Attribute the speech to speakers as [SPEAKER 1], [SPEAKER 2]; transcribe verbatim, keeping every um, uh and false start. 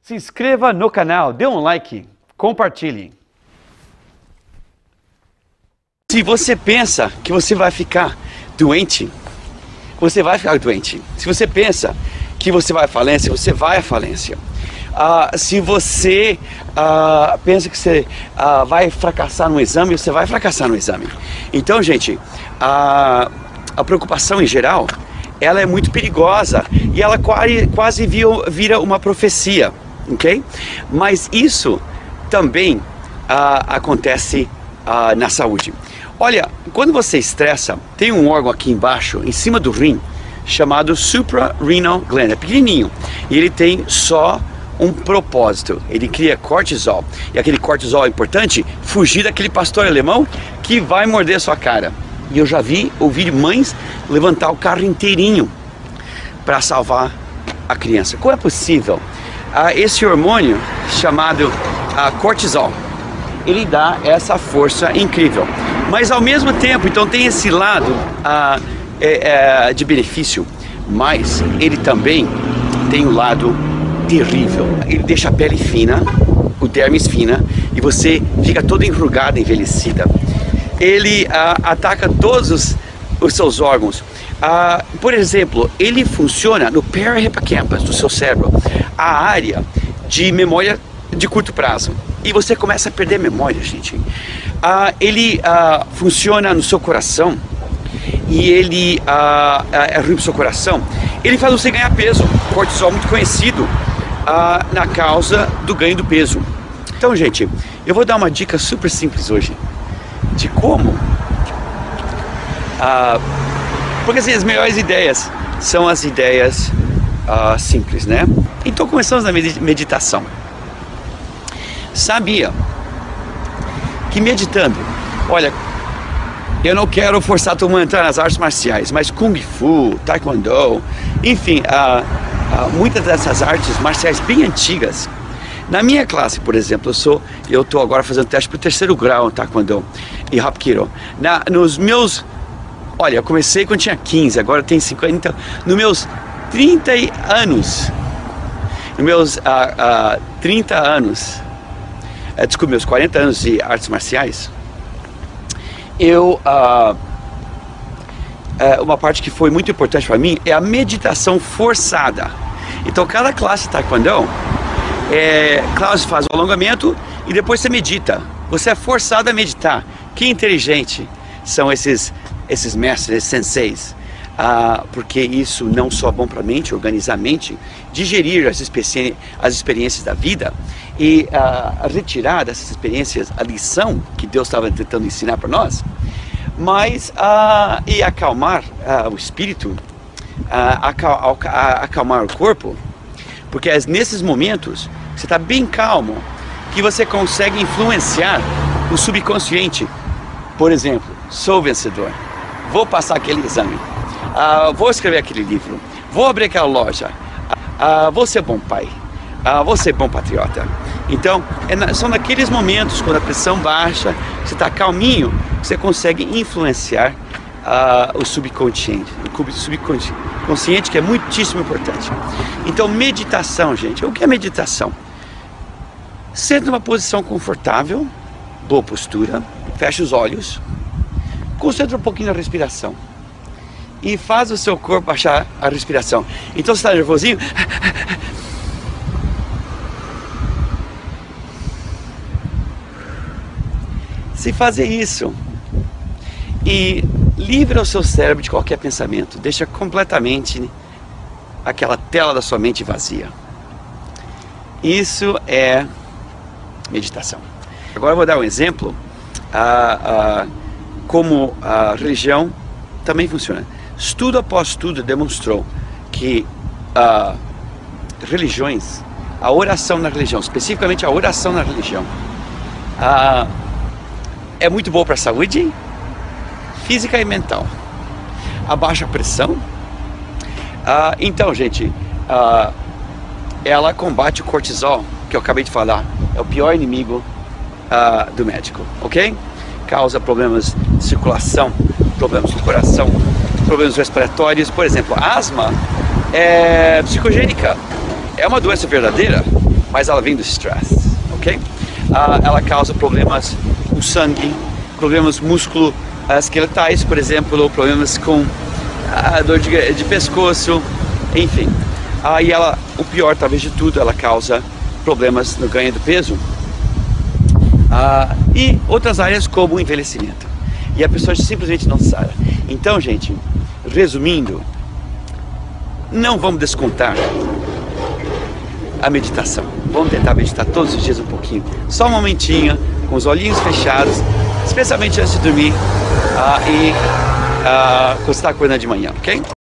[SPEAKER 1] Se inscreva no canal, dê um like, compartilhe. Se você pensa que você vai ficar doente, você vai ficar doente. Se você pensa que você vai à falência, você vai à falência. Uh, se você uh, pensa que você uh, vai fracassar no exame, você vai fracassar no exame. Então, gente, uh, a preocupação em geral, ela é muito perigosa e ela quase, quase vira uma profecia, ok? Mas isso também uh, acontece uh, na saúde. Olha, quando você estressa, tem um órgão aqui embaixo, em cima do rim, chamado suprarenal gland, é pequenininho, e ele tem só um propósito, ele cria cortisol, e aquele cortisol é importante fugir daquele pastor alemão que vai morder a sua cara. E eu já vi, ouvi mães levantar o carro inteirinho para salvar a criança. Como é possível? Ah, esse hormônio chamado ah, cortisol, ele dá essa força incrível, mas ao mesmo tempo, então tem esse lado ah, é, é, de benefício, mas ele também tem o lado terrível. Ele deixa a pele fina, o dermis fina, e você fica toda enrugada, envelhecida. Ele ah, ataca todos os, os seus órgãos. Ah, por exemplo, ele funciona no para-hippocampus do seu cérebro, a área de memória de curto prazo. E você começa a perder memória, gente. Ah, ele ah, funciona no seu coração, e ele ah, é ruim para o seu coração. Ele faz você ganhar peso. Cortisol muito conhecido ah, na causa do ganho do peso. Então, gente, eu vou dar uma dica super simples hoje de como, ah, porque assim, as melhores ideias são as ideias ah, simples, né? Então começamos na meditação. Sabia que meditando, olha, eu não quero forçar todo mundo a entrar nas artes marciais, mas Kung Fu, Taekwondo, enfim, ah, ah, muitas dessas artes marciais bem antigas. Na minha classe, por exemplo, eu sou, eu estou agora fazendo teste para o terceiro grau em Taekwondo e Hapkido. Na, nos meus, olha, eu comecei quando tinha quinze, agora tem cinquenta, então, nos meus trinta anos, nos meus ah, ah, trinta anos, eh, desculpe, meus quarenta anos de artes marciais, eu, ah, eh, uma parte que foi muito importante para mim é a meditação forçada. Então, cada classe de Taekwondo, É, claro, você faz o alongamento e depois você medita. Você é forçado a meditar. Que inteligente são esses, esses mestres, esses senseis. Ah, porque isso não só é bom para a mente, organizar a mente, digerir as, experi as experiências da vida e ah, retirar dessas experiências a lição que Deus estava tentando ensinar para nós, mas ah, e acalmar ah, o espírito, ah, acal acalmar o corpo. Porque é nesses momentos você está bem calmo que você consegue influenciar o subconsciente. Por exemplo, sou vencedor, vou passar aquele exame, uh, vou escrever aquele livro, vou abrir aquela loja, uh, vou ser bom pai, uh, vou ser bom patriota. Então, é na, são naqueles momentos quando a pressão baixa, você está calminho, você consegue influenciar Uh, o subconsciente, o subconsciente, que é muitíssimo importante. Então, meditação, gente. O que é meditação? Senta numa posição confortável, boa postura, fecha os olhos, concentra um pouquinho na respiração e faz o seu corpo baixar a respiração. Então, você está nervosinho? Se fazer isso e livra o seu cérebro de qualquer pensamento, deixa completamente aquela tela da sua mente vazia. Isso é meditação. Agora eu vou dar um exemplo ah, ah, como a religião também funciona. Estudo após estudo demonstrou que ah, religiões, a oração na religião, especificamente a oração na religião, ah, é muito boa para a saúde física e mental, abaixa a pressão. Ah, então, gente, ah, ela combate o cortisol, que eu acabei de falar, é o pior inimigo ah, do médico, ok? Causa problemas de circulação, problemas do coração, problemas respiratórios. Por exemplo, asma é psicogênica, é uma doença verdadeira, mas ela vem do stress, ok? Ah, ela causa problemas com sangue, problemas músculo-esqueletais, por exemplo, problemas com ah, dor de, de pescoço, enfim. Ah, e ela, o pior talvez de tudo, ela causa problemas no ganho do peso ah, e outras áreas como o envelhecimento. E a pessoa simplesmente não sara. Então, gente, resumindo, não vamos descontar a meditação. Vamos tentar meditar todos os dias um pouquinho, só um momentinho, com os olhinhos fechados, especialmente antes de dormir ah, e ah, quando você está acordando de manhã, ok?